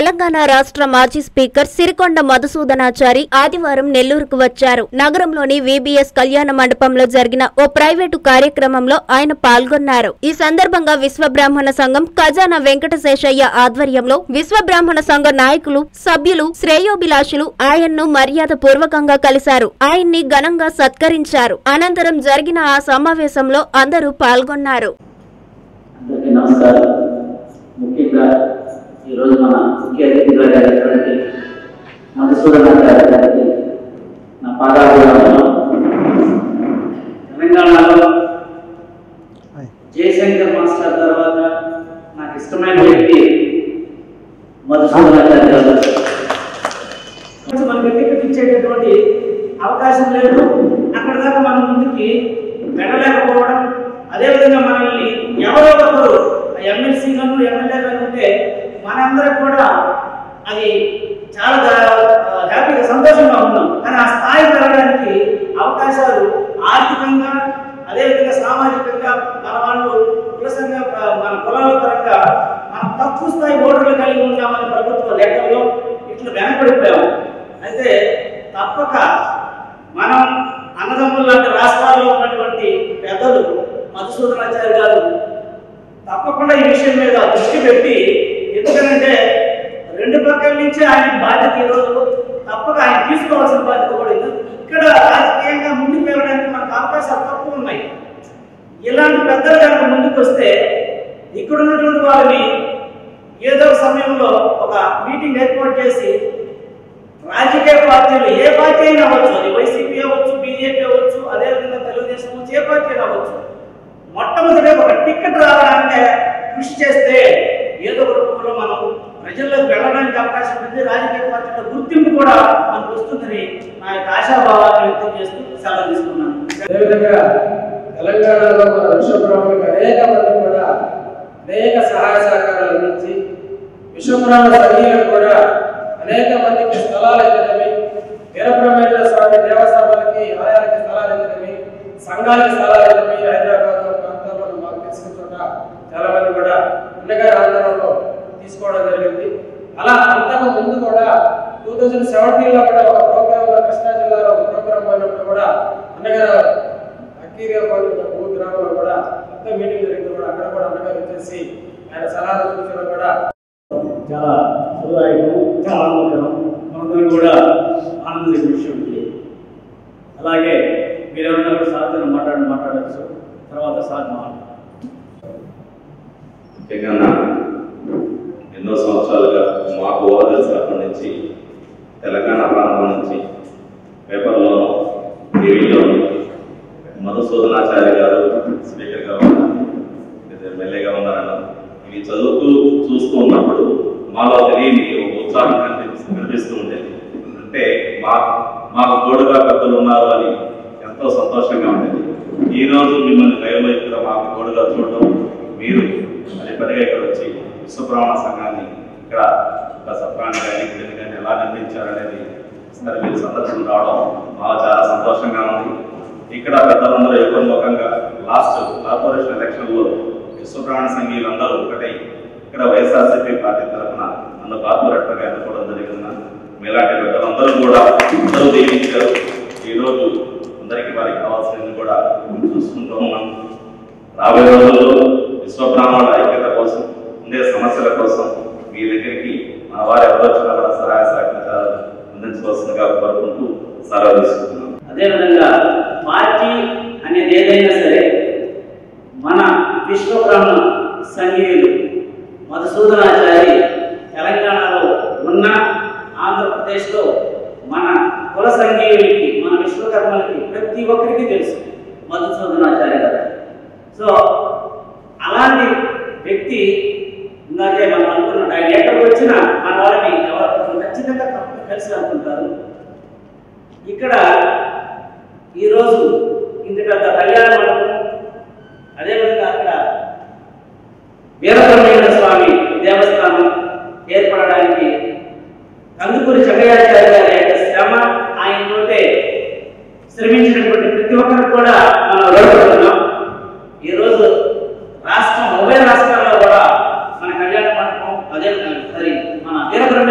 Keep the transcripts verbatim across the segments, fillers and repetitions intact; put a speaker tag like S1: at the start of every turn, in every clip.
S1: తెలంగాణ రాష్ట్ర మాజీ స్పీకర్ సిరికొండ మధుసూదనాచారి ఆదివారం నెల్లూరుకు వచ్చారు. నగరంలోని వీబీఎస్ కళ్యాణ మండపంలో జరిగిన ఓ ప్రైవేటు కార్యక్రమంలో ఆయన పాల్గొన్నారు. ఈ సందర్భంగా విశ్వబ్రాహ్మణ సంఘం ఖజానా వెంకటశేషయ్య ఆధ్వర్యంలో విశ్వబ్రాహ్మణ సంఘ నాయకులు, సభ్యులు, శ్రేయోభిలాషులు ఆయన్ను మర్యాద పూర్వకంగా కలిశారు. ఆయన్ని ఘనంగా సత్కరించారు. అనంతరం జరిగిన ఆ సమావేశంలో అందరూ పాల్గొన్నారు.
S2: ముఖ్యంగా ఈరోజు మన ముఖ్య అతిథిగా జరిగినటువంటి మధుసూదనాచారి గారికి నా పాదాభివందనం. తెలంగాణలో జయశంకర్ మాస్టర్ తర్వాత నాకు ఇష్టమైన వ్యక్తి మధుసూదనాచారి గారు. మనకి టికెట్ ఇచ్చేటటువంటి అవకాశం లేదు. అక్కడ దాకా మన ముందుకి వెళ్ళలేకపోవడం, అదేవిధంగా మనల్ని ఎవరో ఒకరు ఎమ్మెల్సీలను ఎమ్మెల్యేలను ఉంటే మనందరం కూడా అది చాలా హ్యాపీగా సంతోషంగా ఉన్నాం. కానీ ఆ స్థాయి పెరగడానికి అవకాశాలు ఆర్థికంగా, అదేవిధంగా సామాజికంగా మన వాళ్ళు కులసంగా మన కులాల పరంగా మనం తక్కువ స్థాయి ఓటర్లు కలిగి ఉన్నామని ప్రభుత్వ లెక్కల్లో ఇట్లా వెనకబడిపోయాము. అయితే తప్పక మనం అన్నదమ్ములు లాంటి రాష్ట్రాల్లో ఉన్నటువంటి పెద్దలు మధుసూదనాచారి గారు తప్పకుండా ఈ విషయం మీద దృష్టి పెట్టి, ఎందుకంటే రెండు పక్కల నుంచి ఆయన బాధ్యత ఈరోజు తప్పక ఆయన తీసుకోవాల్సిన బాధ్యత కూడా ఇక్కడ రాజకీయంగా ముందుకు వెళ్ళడానికి మనకు అవకాశాలు తక్కువ ఉన్నాయి. ఇలాంటి పెద్దలు కనుక ముందుకు వస్తే ఇక్కడ ఉన్నటువంటి వారిని ఏదో సమయంలో ఒక మీటింగ్ ఏర్పాటు చేసి రాజకీయ పార్టీలు ఏ పార్టీ అయినా అవ్వచ్చు, అది వైసీపీ అవ్వచ్చు, బీజేపీ అవ్వచ్చు, అదేవిధంగా తెలుగుదేశం అవ్వచ్చు, ఏ పార్టీ అయినా అవ్వచ్చు, మొట్టమొదటి ఒక టికెట్ రావడానికి కృషి చేస్తే ఏదో ఒక రూపంలో మనం ప్రజల్లోకి వెళ్ళడానికి అవకాశం ఉంది. రాజకీయ పార్టీల గుర్తింపు కూడా మనకు వస్తుందని నా యొక్క ఆశాభావాన్ని వ్యక్తం చేస్తూ సెలవు తీసుకున్నాను.
S3: అదేవిధంగా తెలంగాణలో మన విశ్వబ్రాహ్మణులకు అనేక మంది కూడా అనేక సహాయ సహకారాలు అందించి విశ్వబ్రాహ్మణ సంఘీయులకు కూడా అనేక మందికి స్థలాలు ఇవ్వడమే, వీరబ్రహ్మేంద్ర స్వామి దేవస్థానాలకి ఆలయాలకి స్థలాలు ఇవ్వడమే, సంఘాలకి స్థలాలు ఇవ్వడమే, హైదరాబాద్ ప్రాంతాల్లో మాకు తెలిసిన చోట చాలా మంది కూడా అన్నగారి ఆందోళనలో తీసుకోవడం జరిగింది. అలా అంతకు ముందు కూడా టూ థౌజండ్ సెవెంటీన్ లో కూడా ఒక ప్రోగ్రామ్ లో కృష్ణా జిల్లాలో ఒక ప్రోగ్రామ్ పోయినప్పుడు కూడా అన్నగారు అక్కీరియా భూ గ్రామంలో కూడా పెద్ద మీటింగ్ జరిగింది. కూడా అక్కడ కూడా అన్నగారు వచ్చేసి ఆయన సలహాలు సూచనలు కూడా
S2: చాలా సుదాయకం, చాలా ఆనందకరం. మనందరం కూడా ఆనందించే విషయం ఇది. అలాగే మీరేమన్నా కూడా సాధన మాట్లాడి మాట్లాడచ్చు తర్వాత సాధన
S4: ముఖ్యంగా ఎన్నో సంవత్సరాలుగా మాకు ఓదర్చినప్పటి నుంచి తెలంగాణ ప్రాంతం నుంచి పేపర్లోనూ టీవీలోనూ మధుసూదనాచారి గారు స్పీకర్గా ఉన్నారు, ఎమ్మెల్యేగా ఉన్నారన్న ఇవి చదువుతూ చూస్తూ ఉన్నప్పుడు మాలో తెలియని ఒక ఉత్సాహం కనిపి కనిపిస్తూ ఉండేది. అంటే మా మాకు తోడుగా పెద్దలు ఉన్నారు అని ఎంతో సంతోషంగా ఉండేది. ఈరోజు మిమ్మల్ని లైవ్లో ఇక్కడ మాకు తోడుగా చూడడం, మీరు అది పనిగా ఇక్కడ వచ్చి విశ్వబ్రాహ్మణ సంఘాన్ని ఇక్కడ ఒక సత్రాన్ని కానీ గుడిని కానీ ఎలా నిర్మించారనేది సరే మీరు సందర్శన రావడం మాకు చాలా సంతోషంగా ఉంది. ఇక్కడ పెద్దలందరూ యుగముఖంగా లాస్ట్ కార్పొరేషన్ ఎలక్షన్లో విశ్వబ్రాహ్మణ సంఘీయులందరూ ఒకటై ఇక్కడ వైఎస్ఆర్సీపీ పార్టీ తరఫున నన్ను కార్పొరేటర్గా ఎన్నుకోవడం జరిగింది. మీలాంటి పెద్దలందరూ కూడా అందరూ దీవించారు. ఈరోజు అందరికీ వారికి కావాల్సింది కూడా చూసుకుంటూ ఉన్నాం. రాబోయే రోజుల్లో విశ్వబ్రాహ్మణుల ఐక్యత కోసం, ఉండే సమస్యల కోసం మీ దగ్గరికి మన వారి ఆలోచన కూడా సహాయ సహకారాలు అందించవలసిందిగా కోరుకుంటూ సలహా తీసుకుంటున్నాం.
S2: అదేవిధంగా పార్టీ అనేది ఏదైనా సరే మన విశ్వబ్రాహ్మణ సంఘీయులు మధుసూదనాచారి తెలంగాణలో ఉన్న, ఆంధ్రప్రదేశ్లో మన కుల సంఘీయులకి, మన విశ్వకర్మలకి ప్రతి ఒక్కరికి తెలుసు మధుసూదనాచారి గారు. సో అలాంటి వ్యక్తి ఇందాకే మనం అనుకున్నట్టు ఆయన ఎక్కడికి వచ్చినా మన వాళ్ళని ఎవరు ఖచ్చితంగా తప్పక కలిసి అనుకుంటారు. ఇక్కడ ఈరోజు ఇంత పెద్ద కళ్యాణ మండపం, అదేవిధంగా అక్కడ వీరబ్రహ్మేంద్ర స్వామి దేవస్థానం ఏర్పడడానికి కందుకూరి చంద్రయాచార్య గారి యొక్క శ్రమ, ఆయనతోటే శ్రమించినటువంటి ప్రతి ఒక్కరు కూడా మనం రుణపడుతున్నాం. ఈరోజు రాష్ట్రం ఉభయ రాష్ట్రాల్లో కూడా మన కళ్యాణ మండపం అదే సరి మన వీరబ్రహ్మ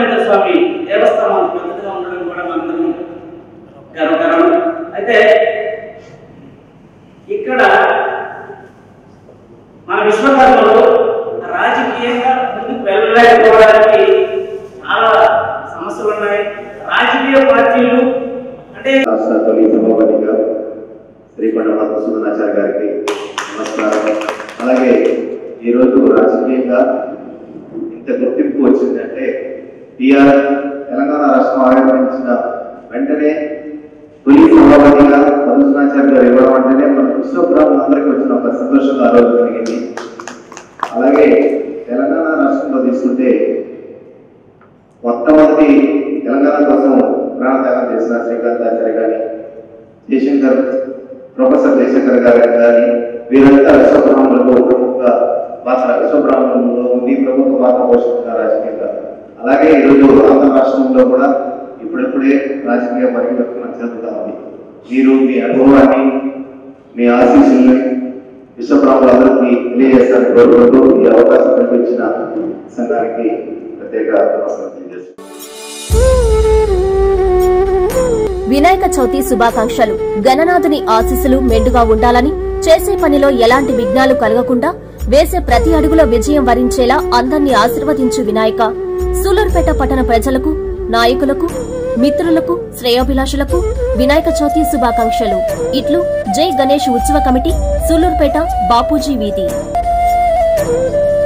S2: విశ్వకర్మలో రాజకీయంగా ముందుకు వెళ్ళలేకపోవడానికి చాలా సమస్యలు ఉన్నాయి. రాజకీయ పార్టీలు అంటే
S5: రాష్ట్ర తొలి సభాపతిగా శ్రీకొండ మధుసూదనాచారి గారికి నమస్కారం. అలాగే ఈరోజు రాజకీయంగా ఇంత గుర్తింపు వచ్చిందంటే టీఆర్ తెలంగాణ రాష్ట్రం ఆవిర్భవించిన వెంటనే తొలి సభాపతిగా మధుసూదనాచారి గారు ఇవ్వడం అంటేనే మన విశ్వబ్రాహ్మణులందరికీ వచ్చిన ఒక సంతోషంగా ఆ రోజు కలిగింది. అలాగే తెలంగాణ రాష్ట్రంలో తీసుకుంటే మొట్టమొదటి తెలంగాణ కోసం ప్రాణత్యాగం చేసిన శ్రీకాంతాచార్య కానీ, జయశంకర్ ప్రొఫెసర్ జయశంకర్ గారు కానీ వీరంతా విశ్వబ్రాహ్మణులకు ప్రముఖ పాత్ర విశ్వబ్రాహ్మణులలో ఉండి ప్రముఖ పాత్ర పోషిస్తున్నారు రాజకీయంగా. అలాగే ఈరోజు ఆంధ్ర రాష్ట్రంలో కూడా ఇప్పుడిప్పుడే రాజకీయ పరివర్తన చెందుతా ఉంది. మీరు మీ అనుభవాన్ని మీ ఆశీస్సుల్ని విశ్వబ్రాహ్మణులందరికీ తెలియజేస్తారని కోరుకుంటూ ఈ అవకాశం కల్పించిన సంఘానికి ప్రత్యేక నమస్కారం తెలియజేస్తాను.
S6: వినాయక చవితి శుభాకాంక్షలు. గణనాథుని ఆశీస్సులు మెండుగా ఉండాలని, చేసే పనిలో ఎలాంటి విఘ్నాలు కలగకుండా, వేసే ప్రతి అడుగులో విజయం వరించేలా అందర్నీ ఆశీర్వదించు వినాయక. సూలూరుపేట పట్టణ ప్రజలకు, నాయకులకు, మిత్రులకు, శ్రేయోభిలాషులకు వినాయక చవితి శుభాకాంక్షలు. ఇట్లు జై గణేష్ ఉత్సవ కమిటీ, సూలూరుపేట, బాపూజీ వీధి.